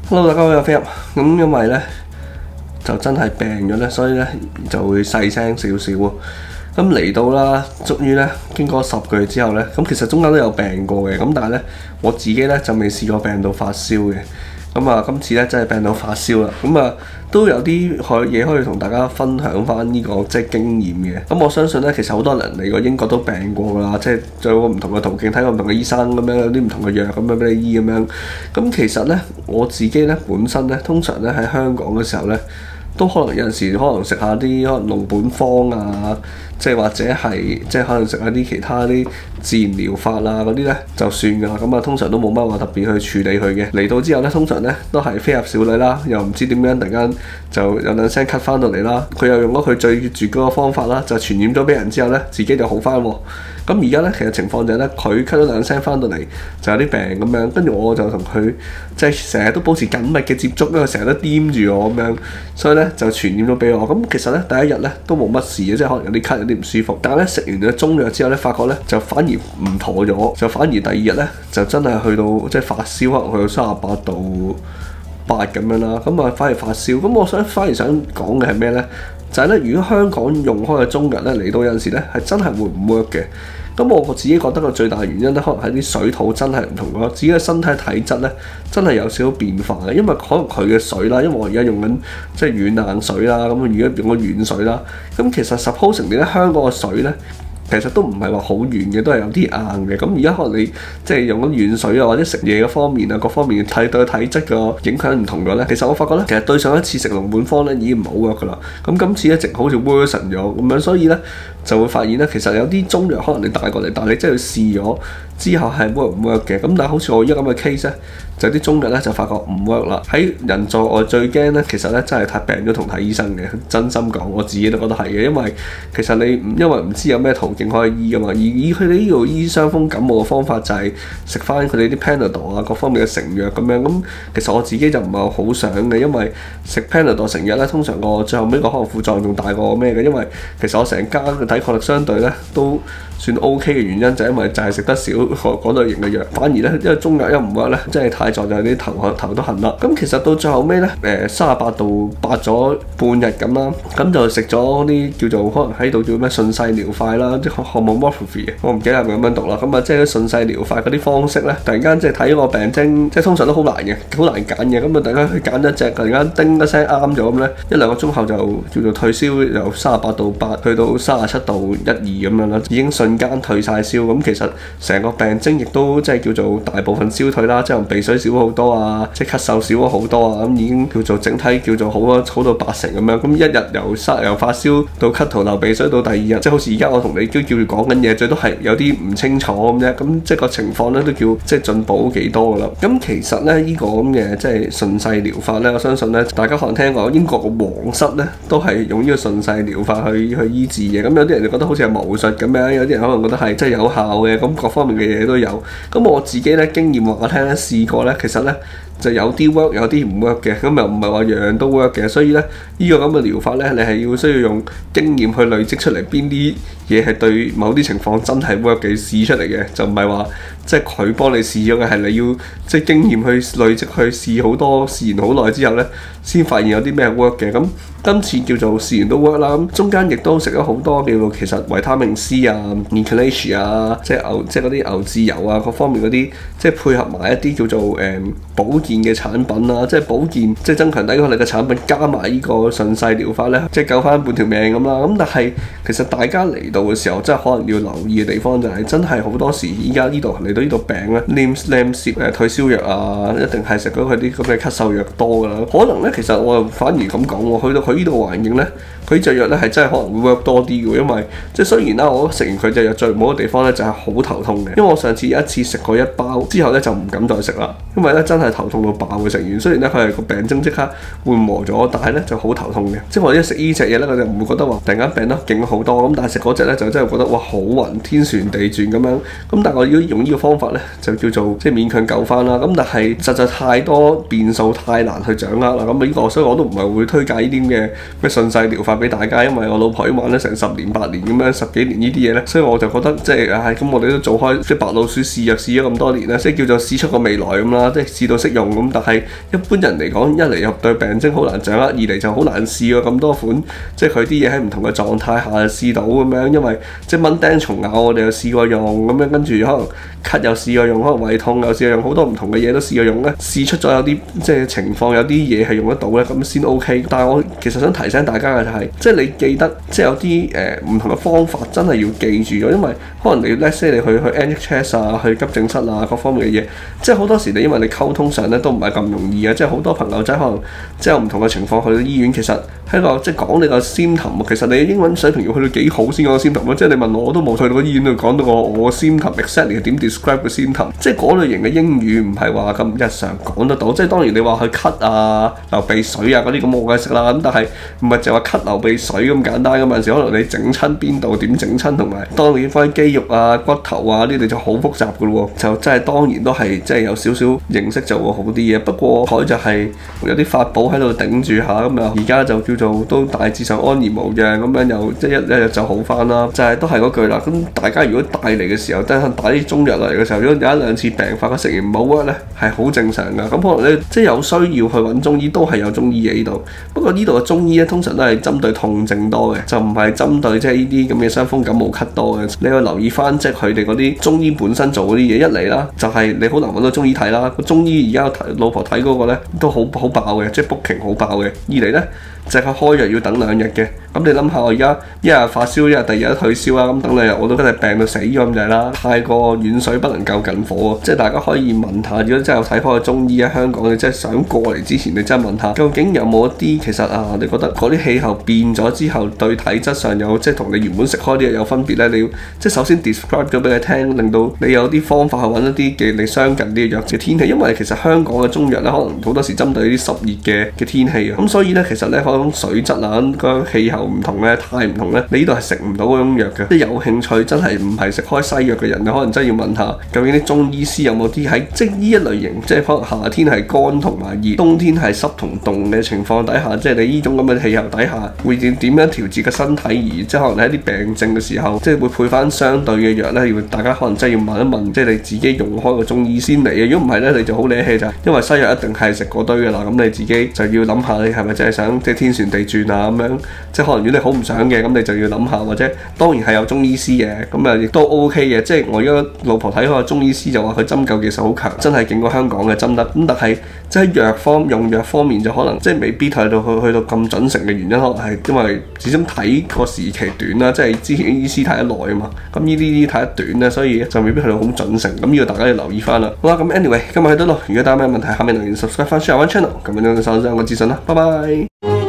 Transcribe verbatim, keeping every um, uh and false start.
Hello， 大家好，我係飛入。咁因為咧就真係病咗咧，所以咧就會細聲少少喎。咁嚟到啦，終於咧經過十個月之後咧，咁其實中間都有病過嘅，咁但係咧我自己咧就未試過病到發燒嘅。咁啊，今次咧真係病到發燒啦，咁啊都有啲可嘢可以同大家分享翻呢個即係經驗嘅。咁我相信咧，其實好多人嚟過英國都病過㗎啦，即係仲有個唔同嘅途徑，睇過唔同嘅醫生咁樣，有啲唔同嘅藥咁樣俾你醫咁樣。咁其實咧，我自己咧本身咧，通常咧喺香港嘅時候咧，都可能有陣時可能食下啲可能龍本方啊，即係或者係即係可能食下啲其他啲自然療法啊嗰啲咧就算㗎啦。咁啊通常都冇乜話特別去處理佢嘅。嚟到之後咧，通常咧都係飛入少女啦，又唔知點樣突然間就有兩聲咳翻到嚟啦。佢又用咗佢最絕嗰個方法啦，就傳染咗俾人之後咧，自己就好翻喎。咁而家咧其實情況就係咧，佢咳咗兩聲翻到嚟就有啲病咁樣，跟住我就同佢即係成日都保持緊密嘅接觸，因為成日都掂住我咁樣，所以咧就傳染咗俾我。咁其實咧第一日咧都冇乜事嘅，即係可能有啲咳有啲唔舒服，但係咧食完咗中藥之後咧，發覺咧就反而唔妥咗，就反而第二日咧就真係去到即係發燒，可能去到三十八度八咁樣啦。咁啊反而發燒，咁我想反而想講嘅係咩咧？就係咧，如果香港用開嘅中藥咧嚟到有陣時咧係真係會唔 work 嘅。咁我自己覺得個最大原因咧，可能係啲水土真係唔同咯，自己嘅身體體質咧真係有少少變化嘅。因為可能佢嘅水啦，因為我而家用緊即係軟硬水啦，咁而家用個軟水啦。咁其實 supposing 你咧香港嘅水咧，其實都唔係話好軟嘅，都係有啲硬嘅。咁而家可能你即係用緊軟水啊，或者食嘢嘅方面啊，各方面睇對體質嘅影響唔同咗咧。其實我發覺咧，其實對上一次食龍本方咧已經唔好㗎啦。咁今次一直好似 worsen 咗咁樣，所以咧就會發現咧，其實有啲中藥可能你帶過嚟，但係你真係試咗之後係 work 唔 work 嘅。咁但係好似我而家咁嘅 case 咧，就啲中藥咧就發覺唔 work 啦。喺人在外最驚咧，其實咧真係太病咗同睇醫生嘅。真心講，我自己都覺得係嘅，因為其實你因為唔知有咩途徑可以醫㗎嘛。而以佢哋呢度醫傷風感冒嘅方法就係食翻佢哋啲 Panadol 啊，各方面嘅成藥咁樣。咁其實我自己就唔係好想嘅，因為食 Panadol 成藥咧，通常個最後尾個可能副作用仲大過咩嘅。因為其實我成家嘅抵抗力相對咧都算 OK 嘅原因，就係因為就係食得少嗰類型嘅藥，反而咧因為中藥一唔 work咧，真係太在就係啲頭頭都痕啦。咁其實到最後尾咧，誒三十八度八咗半日咁啦，咁就食咗啲叫做可能喺度叫咩順勢療法啦，即係學冇 morphine 嘅，我唔記得係咪咁樣讀啦。咁啊即係順勢療法嗰啲方式咧，突然間即係睇個病徵，即係通常都好難嘅，好難揀嘅。咁啊突然間去揀一隻，突然間叮一聲啱咗咁咧，一兩個鐘後就叫做退燒，由三十八度八去到三十七度一二咁樣啦，已經瞬間退晒燒。咁其實成個病徵亦都即係叫做大部分消退啦，即係鼻水少咗好多啊，即係咳嗽少咗好多啊，咁已經叫做整體叫做好啊，好到八成咁樣。咁一日由沙由發燒到咳吐流鼻水到第二日，即係好似而家我同你都叫住講緊嘢，最多係有啲唔清楚咁啫。咁即係個情況咧都叫即係進步幾多噶啦。咁其實咧呢個咁嘅即係順勢療法咧，我相信咧大家可能聽過英國嘅皇室咧都係用呢個順勢療法去去醫治嘅。咁有啲人就覺得好似係巫術咁樣，有啲人可能覺得係即係有效嘅。咁各方面嘅嘢都有。咁我自己咧經驗話我聽咧試過咧，其實咧就有啲 work 有啲唔 work 嘅，咁又唔係話樣樣都 work 嘅。所以咧呢個咁嘅療法咧，你係要需要用經驗去累積出嚟邊啲嘢係對某啲情況真係 work 嘅試出嚟嘅，就唔係話即係佢幫你試咗嘅，係你要即係經驗去累積去試好多，試完好耐之後咧先發現有啲咩 work 嘅。咁今次叫做試完都 work 啦，咁中間亦都食咗好多叫做其實維他命 C 啊、Echinacea 啊，即係牛即係嗰啲牛至油啊，各方面嗰啲即係配合埋一啲叫做誒、嗯、保健嘅產品啊，即係保健即係增強抵抗力嘅產品，加埋呢個順勢療法咧，即係救翻半條命咁啦。咁但係其實大家嚟到嘅時候，真係可能要留意嘅地方就係、是、真係好多時依家呢度嚟到呢度病咧 ，Lim Lam 攝誒退燒藥啊，一定係食咗佢啲咁嘅咳嗽藥多㗎啦。可能咧其實我又反而咁講喎，去到佢呢度環境咧，佢隻藥咧係真係可能會 work 多啲嘅，因為即係雖然啦，我食完佢隻藥最唔好嘅地方咧就係好頭痛嘅，因為我上次一次食過一包之後咧就唔敢再食啦，因為咧真係頭痛到爆嘅。食完雖然咧佢係個病徵即刻緩和咗，但係咧就好頭痛嘅。即係我一食呢隻嘢咧，我就唔會覺得話突然間病得勁好多咁，但係食嗰隻咧就真係覺得哇好暈天旋地轉咁樣。咁但係我要用呢個方法咧就叫做即係勉強救翻啦。咁但係實在太多變數，太難去掌握啦。咁呢個所以我都唔係會推介呢啲嘅咩順勢療法俾大家，因為我老婆已經玩咗成十年八年咁樣十幾年呢啲嘢咧，所以我就覺得即係唉，咁、哎、我哋都做開即係白老鼠試藥試咗咁多年咧，即係叫做試出個未來咁啦，即係試到適用咁。但係一般人嚟講，一嚟入對病徵好難掌握，二嚟就好難試喎咁多款，即係佢啲嘢喺唔同嘅狀態下試到咁樣，因為即係蚊叮蟲咬我哋又試過用咁樣，跟住可能咳又試過用，可能胃痛又試過用，好多唔同嘅嘢都試過用咧，試出咗有啲即係情況，有啲嘢係用得到咧，咁先 OK。但係我其實想提醒大家嘅就係、是，即係你記得即係有啲誒唔同嘅方法真係要記住咗，因為可能你 let's say 你去去 N H S 啊，去急症室啊，各方面嘅嘢，即係好多時你因為你溝通上咧都唔係咁容易啊，即係好多朋友仔可能即係有唔同嘅情況去到醫院，其實喺個即係講你個 symptom，其實你英文水平要去到幾好先講個 symptom，即係你問我我都冇去到個醫院度講到我我 symptom exactly 點 describe 個 symptom，即係嗰類型嘅英語唔係話咁日常講得到，即係當然你話去咳啊、流鼻水啊嗰啲咁我梗係識啦，咁但係唔係就話咳流鼻水咁簡單嘅，有陣時可能你整親邊度點整親，同埋當你翻肌肉啊、骨頭啊呢啲就好複雜噶咯喎，就真係當然都係即係有少少認識就會好啲嘅。不過佢就係有啲法寶喺度頂住下咁啊，而家就叫做都大致上安然無恙咁樣，又即係一一日就好翻啦。就係、是、都係嗰句啦。咁大家如果帶嚟嘅時候，等陣打啲中藥嚟嘅時候，如果有一兩次病發，佢食完唔好 work 咧，係好正常噶。咁可能咧即係有需要去揾中醫，都係有中醫嘅呢度。不過呢度嘅中醫咧，通常都係針對痛症多嘅，就唔係針對即係呢啲咁嘅傷風感冒咳多嘅。你要留意翻即係佢哋嗰啲中醫本身做嗰啲嘢，一嚟啦就係、是、你好難揾到中醫睇啦。個中醫而家老婆睇嗰個咧都好好爆嘅，即係 booking 好爆嘅。二嚟咧就係佢開藥要等兩日嘅。咁你諗下，我而家一日發燒，一日第二日退燒啦，咁等兩日我都真係病到死咗咁滯啦。太過遠水不能救近火，即係大家可以問下，如果真係有睇開個中醫喺香港，你真係想過嚟之前，你真係問下，究竟有冇一啲其實啊，你覺得嗰啲氣候變咗之後，對體質上有即係同你原本食開啲嘢有分別咧？你要即係首先 describe 咗俾你聽，令到你有啲方法去揾一啲嘅你相近啲嘅藥嘅天氣，因為其實香港嘅中藥咧，可能好多時針對啲濕熱嘅嘅天氣啊，咁所以咧其實咧嗰種水質啊，嗰種氣候唔同咧，太唔同咧，你呢度係食唔到嗰種藥嘅。即係有興趣真係唔係食開西藥嘅人，你可能真係要問下，究竟啲中醫師有冇啲喺即係呢一類型，即係可能夏天係乾同埋熱，冬天係濕同凍嘅情況底下，即係你呢種咁嘅氣候底下，會點點樣調節個身體，而即係可能喺啲病症嘅時候，即係會配翻相對嘅藥咧。要大家可能真係要問一問，即係你自己用開個中醫先嚟嘅。如果唔係咧，你就好理氣就係，因為西藥一定係食嗰堆㗎啦。咁你自己就要諗下，你係咪真係想即係天旋地轉啊咁樣？即係可能如果你好唔想嘅，咁你就要諗下，或者當然係有中醫師嘅，咁啊亦都 OK 嘅。即係我而家老婆睇開個中醫師就話佢針灸技術好強，真係勁過香港嘅針得。咁但係即係藥方用藥方面就可能即係未必睇到去去到咁準成嘅原因，可能係因為始終睇個時期短啦，即係之前醫師睇得耐啊嘛。咁呢啲啲睇得短咧，所以就未必去到好準成。咁呢個大家要留意翻啦。好啦，咁 anyway 今日去到度，如果大家有咩問題，下面留言 subscribe 翻 share 翻 channel，咁樣就收咗我資訊啦。拜拜。